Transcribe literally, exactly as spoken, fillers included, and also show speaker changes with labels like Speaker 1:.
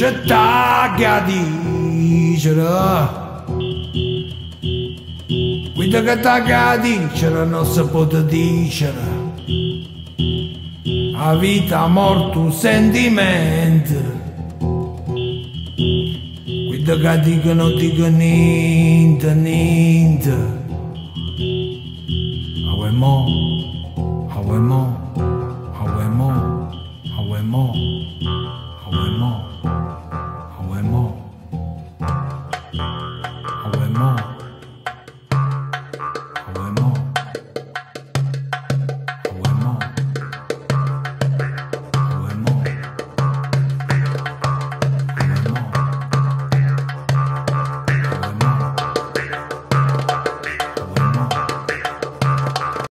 Speaker 1: c'è taglia a dicere. Guida che taglia a dicere non si può dicere. La vita, morto, un sentimento. Guida che dicono, dico niente, niente. Awe mo, awe mo, awe mo, awe mo.